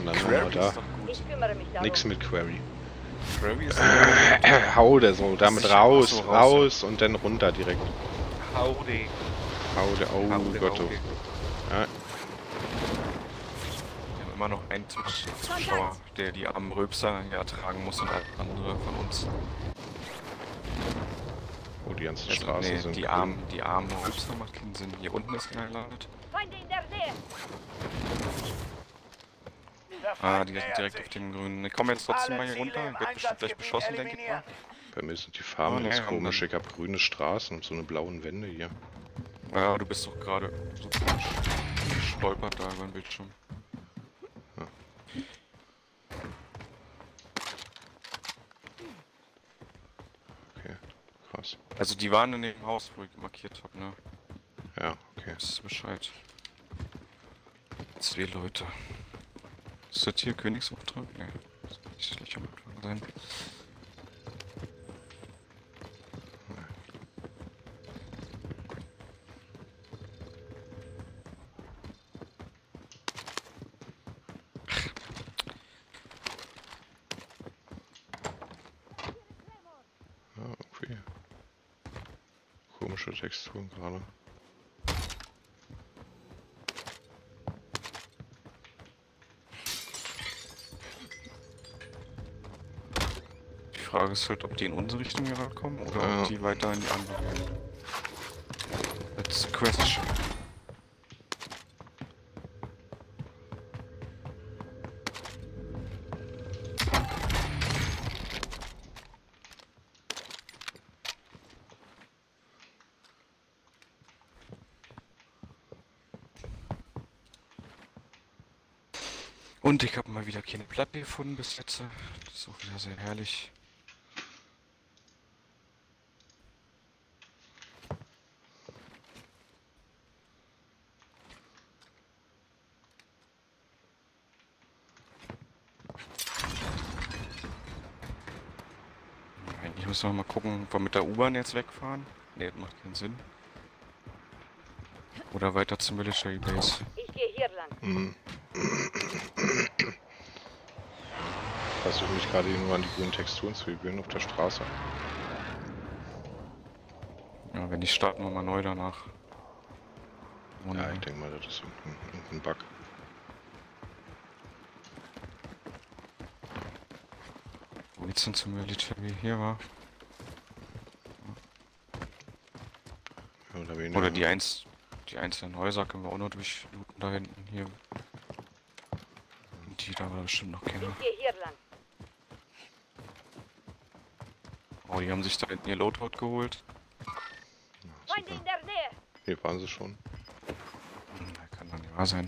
Und dann Quarry nochmal da. ist doch gut. Ich kümmere mich darum. Nix mit Quarry. Quarry ist doch Hau der so, damit Sicher, raus, so, raus und dann runter direkt. Howdy. Hau der, oh Howdy, Gott. howdy. Ja, Wir haben immer noch einen Zuschauer, der die armen Röpser hier ertragen muss und andere von uns. oh, die ganzen Also, Straßen nee, sind die grün. armen Röpser macht keinen Sinn. Hier unten ist einer gelandet. Feinde in der Nähe. Ah, die sind direkt auf dem grünen. Ich komme jetzt trotzdem mal hier runter. Ich werde bestimmt gleich beschossen, denke ich mal. Bei mir sind die Farben Oh, nee, jetzt haben komisch. dann- Ich hab grüne Straßen und so eine blauen Wände hier. Ja, du bist doch gerade so gestolpert da über den Bildschirm. Okay, krass. Also die waren in dem Haus, wo ich markiert habe, ne? Ja, okay. Wisst ihr Bescheid. 2 Leute. Ist das hier Königsauftrag? Ne, das kann nicht schlecht am Anfang sein. Ja, irgendwie. Komische Texturen gerade. Die Frage ist halt, ob die in unsere Richtung hier kommen oder Ja. ob die weiter in die andere gehen. That's the question. Und ich habe mal wieder keine Platte gefunden bis jetzt. Das ist auch wieder sehr herrlich. Eigentlich müssen wir mal gucken, ob wir mit der U-Bahn jetzt wegfahren. Ne, das macht keinen Sinn. Oder weiter zum Military Base. Ich gehe hier lang. Mhm. Versuche mich gerade nur an die grünen Texturen zu gewöhnen auf der Straße. Ja, wenn nicht, starten wir mal neu danach. Ja, ich denke mal, das ist irgendein Bug. Wo geht's denn zum Military? Hier war. Ja, oder weniger. Oder die einzelnen Häuser können wir auch noch durchlooten da hinten hier. Und die da war bestimmt noch kennen. Ich gehe hier lang. Oh, die haben sich da hinten ihr Loadout geholt. Ja, Feinde in super. der Nähe. Hier waren sie schon. Kann doch nicht wahr sein.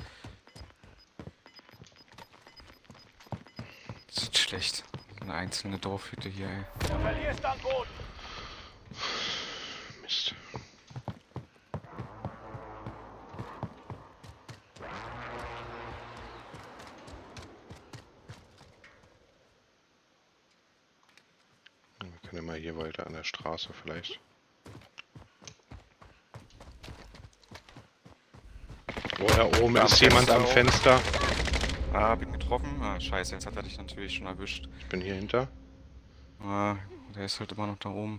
Sieht schlecht. Eine einzelne Dorfhütte hier, ey. Du verlierst an Boden. Mist. Wir können ja mal hier weiter an der Straße vielleicht. Oh, da oben Ja, ist am jemand Fenster am auch. Fenster. Ah, bin getroffen. Ah, scheiße, jetzt hat er dich natürlich schon erwischt. Ich bin hier hinter. Ah, der ist halt immer noch da oben.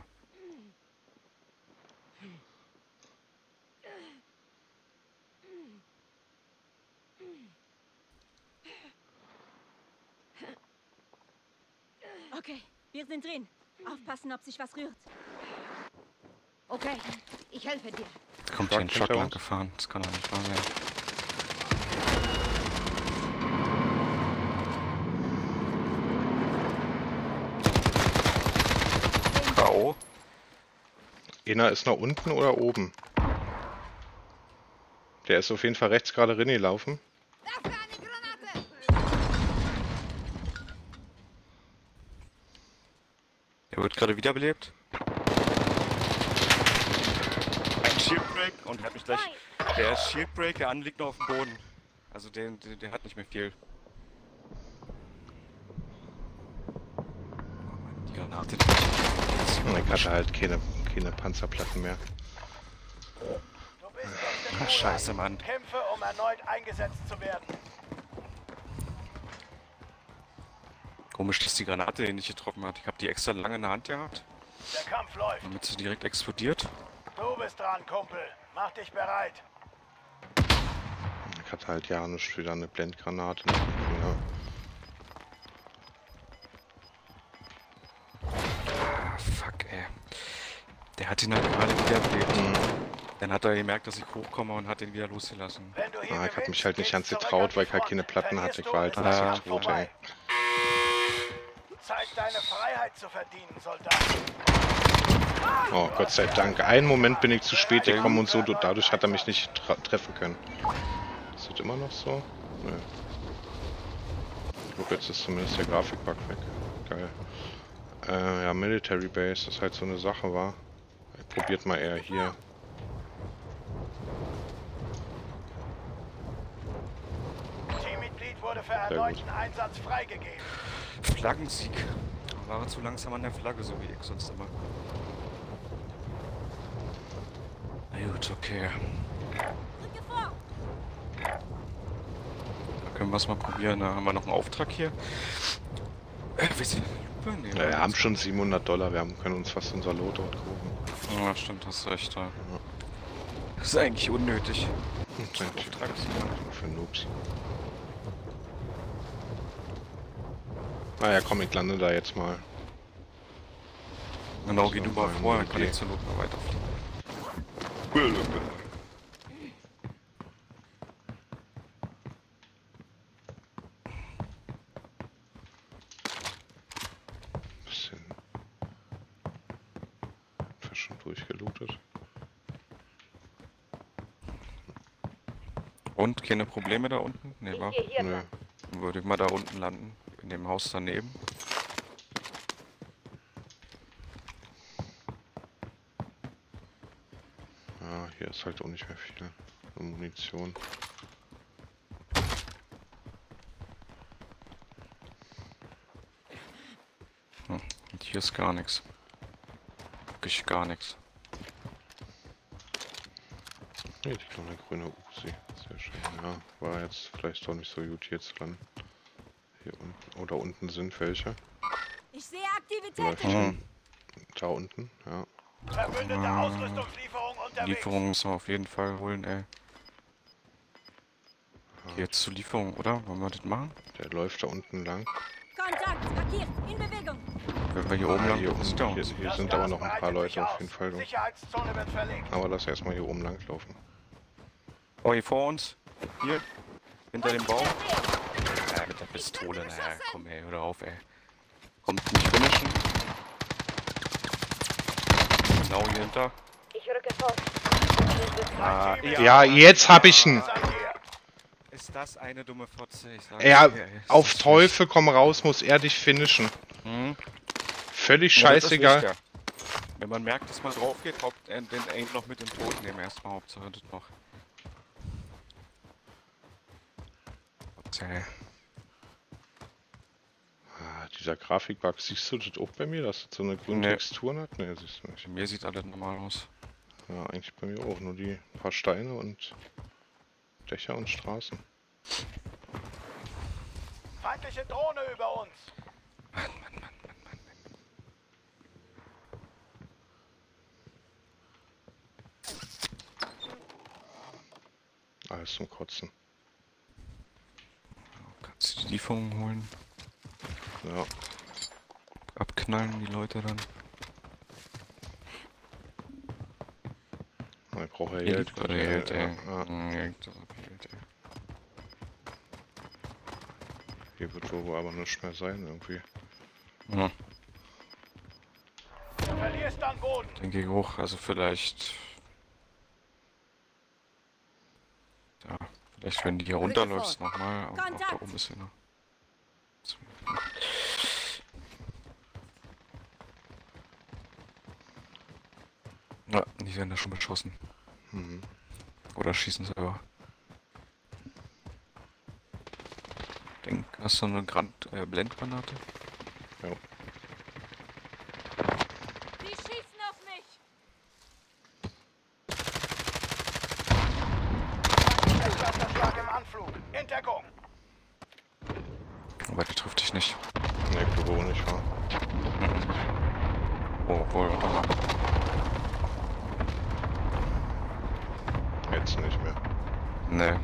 Okay, wir sind drin. Aufpassen, ob sich was rührt. Okay, ich helfe dir. Kommt hier ein Truck hinter Truck lang uns. gefahren. Das kann doch nicht wahr sein. K.O. Einer ist nach unten oder oben? Der ist auf jeden Fall rechts gerade reingelaufen. Werfe eine Granate! Er wird gerade wiederbelebt. Ein Shieldbreak und er hat mich gleich. Der Shieldbreak, der andere liegt noch auf dem Boden. Also der hat nicht mehr viel. Oh Mann, die Granate. Und ich hatte halt keine Panzerplatten mehr. Du bist aus dem Ach, scheiße, Mann. Kämpfe, um erneut eingesetzt zu werden. Komisch, dass die Granate den nicht getroffen hat. Ich habe die extra lange in der Hand gehabt, Der Kampf läuft. damit sie direkt explodiert. Du bist dran, Kumpel. Mach dich bereit. Ich hatte halt ja nicht wieder eine Blendgranate. Ja. Ah, fuck, ey. Der hat ihn halt gerade wiederbelebt. Dann hat er gemerkt, dass ich hochkomme und hat ihn wieder losgelassen. Wenn du hier Ah, ich hab gewinnst, mich halt nicht geht's ganz zurück getraut, an die weil ich halt Front. keine Platten hatte. Ich war halt Verlierst du, ein ist bisschen es tot, ey. vorbei. Zeig deine Freiheit zu verdienen, Soldat. Oh, Gott sei Dank. Einen Moment bin ich zu spät gekommen und so, dadurch hat er mich nicht treffen können. Ist das immer noch so? Nö. Guck, jetzt ist zumindest der Grafikbug weg. Geil. Ja, Military Base, das halt so eine Sache war. Probiert mal eher hier. Teammitglied wurde für erneuten Einsatz freigegeben. Flaggensieg. War er zu langsam an der Flagge, so wie ich sonst immer. Na gut, okay. Rücke vor! Da können wir es mal probieren. Da haben wir noch einen Auftrag hier. Wie sie Lupe? Nee, Ja, wir haben schon $700. Können uns fast unser Lot dort kaufen. Ja, stimmt, hast recht. Ja. Das ist eigentlich unnötig. Eigentlich Auftrag zu machen. für Noobs. Ja, komm, ich lande da jetzt mal. Genau, geh So, du mal meine vor, dann kann Idee. ich zur Not mal weiterfliegen. Bisschen. Fast schon durchgelootet. Und keine Probleme da unten? Nee, Ich wa? gehe hier Nö. lang. Dann würde ich mal da unten landen. In dem Haus daneben. Ja, hier ist halt auch nicht mehr viel Munition. Und hier ist gar nichts. Wirklich gar nichts. Hier liegt noch eine grüne Uzi. Sehr schön. Ja, war jetzt vielleicht doch nicht so gut hier zu landen. Hier unten. Oder unten sind welche. Ich sehe Läuft Aktivitäten! schon. Da unten, ja. Verbündete Ausrüstungslieferung unterwegs. Lieferung müssen wir auf jeden Fall holen, ey. Geh jetzt zur Lieferung, oder? Wollen wir das machen? Der läuft da unten lang. Kontakt! Markiert! In Bewegung! Wenn wir hier oben lang hier, gucken, ist der hier, uns. hier Das sind aber Gas noch ein paar breitet sich Leute auf aus. jeden Fall. Du. Sicherheitszone wird verlegt. Aber lass erstmal hier oben lang laufen. Oh, hier vor uns. Hier. Hinter dem Baum. Ja, mit der Pistole, naja, komm ey, hör auf, ey. Kommt nicht finishen. Genau hier hinter. Ich rücke vor. Ah, Ja, jetzt hab ich ihn. Ist das eine dumme Fotze? Ich sag Ja, dir, ey, ist auf das Teufel komm raus, muss er dich finishen. schlecht. Hm? Völlig Ja, das ist scheißegal. wichtiger. Wenn man merkt, dass man drauf geht, den Aim noch mit dem Tod nehmen. Erstmal Hauptsache das noch. Okay. Ah, dieser Grafikbug, siehst du das auch bei mir, dass das so eine grüne Nee. Texturen hat? Ne, siehst du nicht. Bei mir sieht alles normal aus. Ja, eigentlich bei mir auch. Nur die paar Steine und Dächer und Straßen. Feindliche Drohne über uns. Mann. Alles zum Kotzen. Kannst du die Lieferung holen? Ja, Abknallen die Leute dann? ich brauche ja Hier Geld. liegt gerade Geld, ey. Ja, Geld, ey. hier wird wohl aber nichts mehr sein irgendwie. Ja, Du verlierst an Boden. dann geh hoch, also vielleicht... Ja, vielleicht wenn du hier runterläufst nochmal, aber auch da Kontakt. oben ist sie noch. Ja, die werden da schon beschossen. Mhm. Oder schießen selber. Denk, hast du eine Blendgranate? Ja. Sie schießen auf mich! Schlag im Anflug. In Deckung. Aber der trifft dich nicht. Ne, glaube auch nicht, wa? Oh, wohl, warte mal. Jetzt nicht mehr. Nee.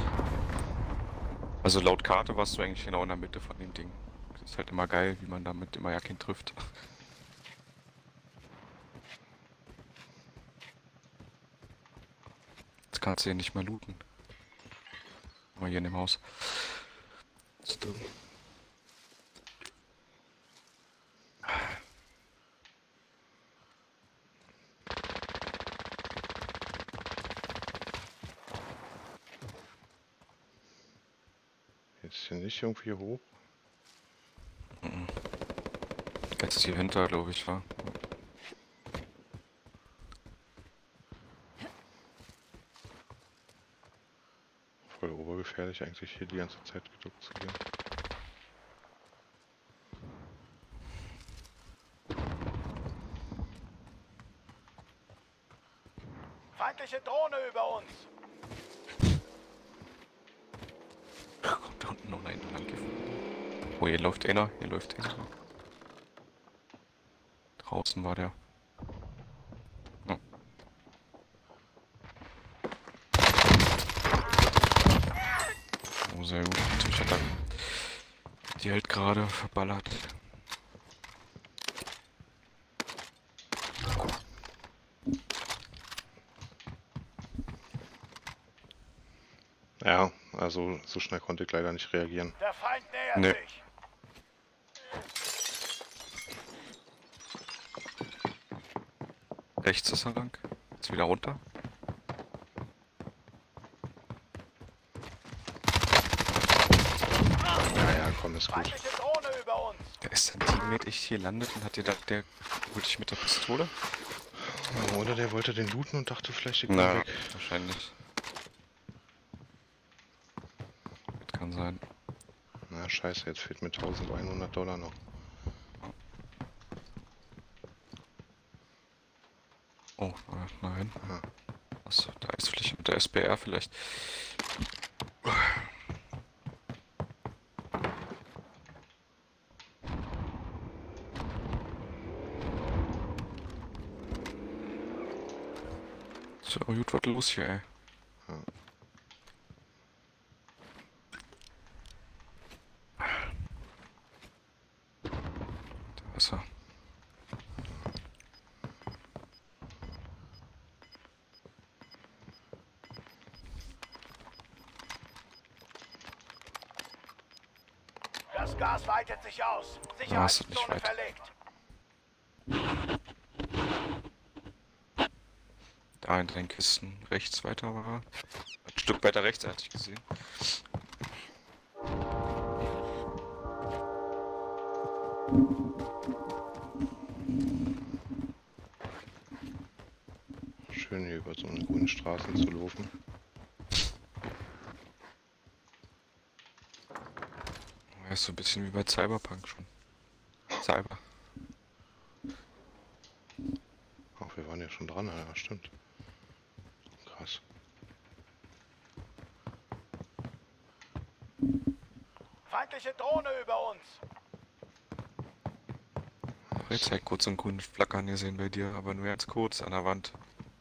Also laut Karte warst du eigentlich genau in der Mitte von dem Ding. Das ist halt immer geil, wie man damit immer ja keinen trifft. Jetzt kannst du hier nicht mehr looten. Mal hier in dem Haus. Das ist dumm. Jetzt hier nicht irgendwie hoch. Jetzt hier hinter, glaube ich, war. Voll obergefährlich eigentlich hier die ganze Zeit geduckt zu gehen. Feindliche Drohne über uns. Kommt da unten noch einer lang gefahren. Oh, hier läuft einer, hier läuft einer. Draußen war der. Oh. Oh, sehr gut. Natürlich hat er die halt gerade verballert. Ja, also so schnell konnte ich leider nicht reagieren. Der Feind nähert Nee. sich. Rechts ist er lang. Jetzt wieder runter. Ja, komm, ist gut. Feindliche Drohne über uns. Da ist ein Teammate echt hier landet und hat dir gedacht, der holt dich mit der Pistole? Oder der wollte den looten und dachte vielleicht, ich bin Na, weg. wahrscheinlich. Das kann sein. Na scheiße, jetzt fehlt mir $1100 noch. Oh, nein. Ah. Achso, da ist vielleicht mit der SBR vielleicht. So, gut, was los hier, ey? Ja. Da ist er. Das Gas weitet sich aus. ist nicht Sicherheitszone weit. verlegt. Da in den Kisten rechts weiter war er. Ein Stück weiter rechts, hatte ich gesehen. Schön hier über so eine grüne Straßen zu laufen. Ja, ist so ein bisschen wie bei Cyberpunk schon. Cyber. Ach, wir waren ja schon dran, ja, stimmt. Krass. Feindliche Drohne über uns. Jetzt halt kurz so einen grünen Flackern gesehen bei dir, aber nur ganz kurz an der Wand.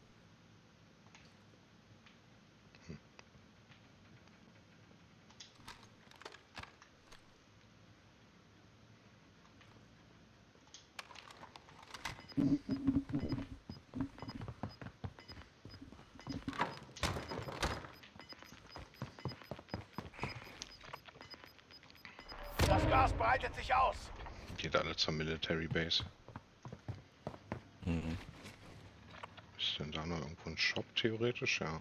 Das Gas breitet sich aus. Geht alle zur Military Base. Mhm. Ist denn da noch irgendwo ein Shop theoretisch? Ja.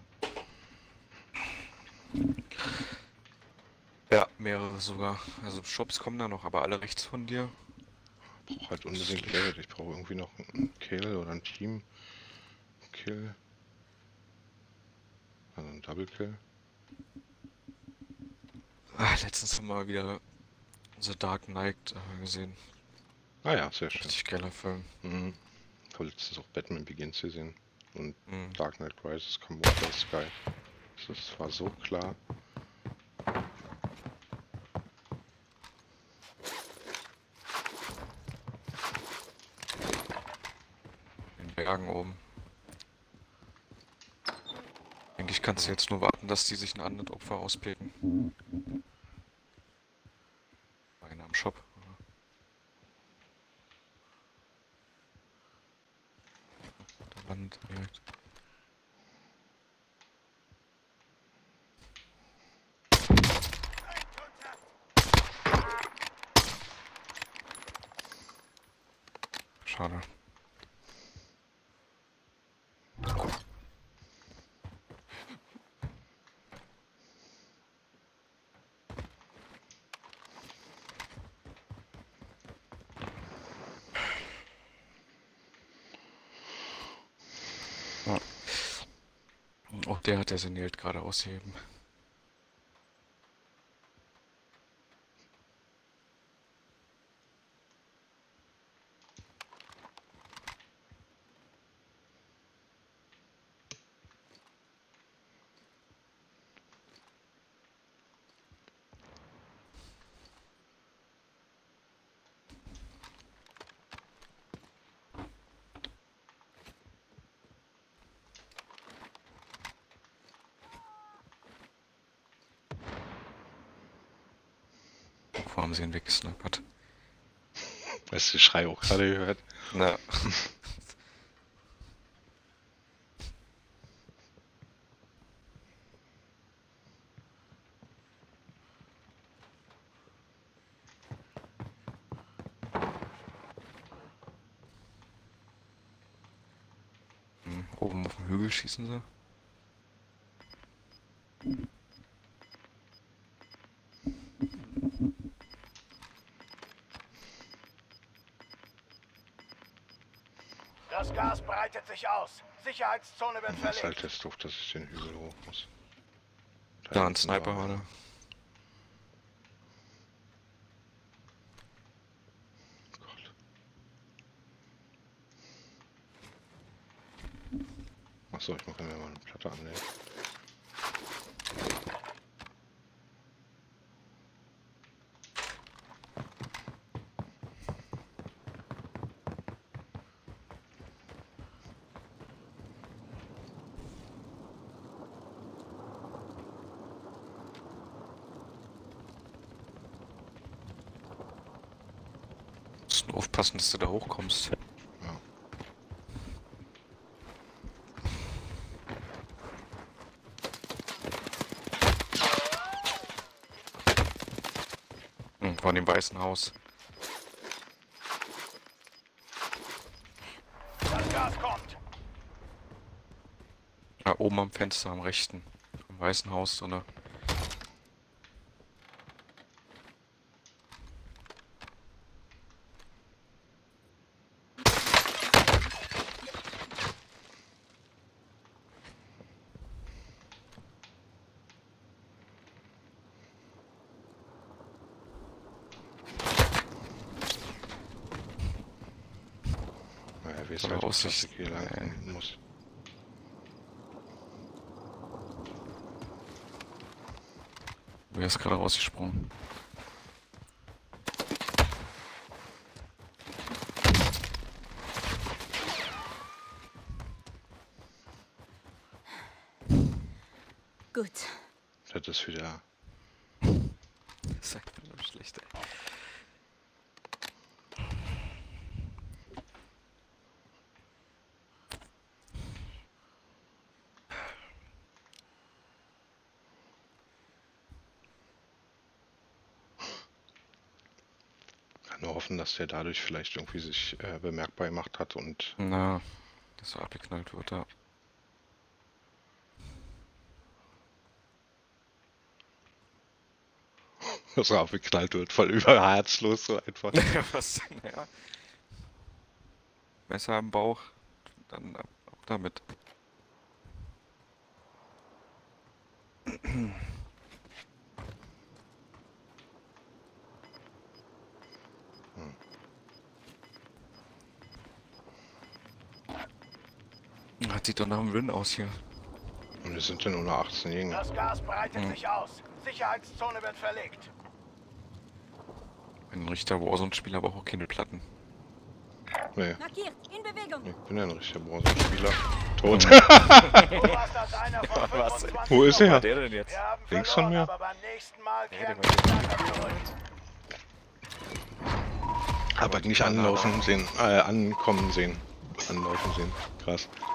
Ja, mehrere sogar. Also Shops kommen da noch, aber alle rechts von dir. Ich brauche halt unbedingt Geld. Ich brauche irgendwie noch einen Kill oder ein Team. Kill. Also ein Double Kill. Letztens haben wir wieder The Dark Knight gesehen. Ah ja, sehr schön. Richtig geiler Film. Mhm. Ich habe letztens auch Batman Begins gesehen. Und Mhm. Dark Knight Rises kam auch bei Sky. Das war so klar. Bergen oben. Eigentlich kannst du jetzt nur warten, dass die sich ein anderes Opfer auspicken. Einer am Shop. Oder? Da landet er direkt. Schade. Ja. Oh, der hat der Senelt gerade ausheben. Wo haben sie ihn weggesnappert? Hast du den Schrei auch gerade gehört? Na. Oben auf dem Hügel schießen sie. Das Gas breitet sich aus. Sicherheitszone wird Das ist halt verlegt. jetzt doof, dass ich den Hügel hoch muss. Da ein hinten Sniper war war da. Gott. Achso, ich mache mir mal eine Platte anlegen. Musst nur aufpassen, dass du da hochkommst. Ja. Von dem Weißen Haus. Das Gas kommt. Ja, oben am Fenster am rechten. Am Weißen Haus, oder? Naja, wie es Von halt der dass Aussicht. ich hier lang hinten muss. Wer ist gerade rausgesprungen? Gut. Das ist wieder. Das ist einfach nur schlecht, ey. Kann nur hoffen, dass der dadurch vielleicht irgendwie sich bemerkbar gemacht hat und Na, dass er abgeknallt wird, ja. dass er abgeknallt wird, voll überherzlos so einfach. Was? Ja. Messer im Bauch, dann ab damit. Das sieht doch nach einem Win aus hier. Und wir sind ja nur noch 18 Jäger. Das Gas breitet sich aus. Sicherheitszone wird verlegt. Ein Richter Warzone-Spieler aber auch keine Platten. Nee. Markiert. In Bewegung. Bewegung! Ich bin ja ein richtiger Bronzespieler. Tot. Du warst als einer von Was? 25. Wo ist Was er? war der denn jetzt? Wir haben Links verloren, von mir? aber beim nächsten Mal Nee, kehren der wir war stärker zurück. Aber nicht anlaufen sehen, ankommen sehen. Anlaufen sehen. Krass.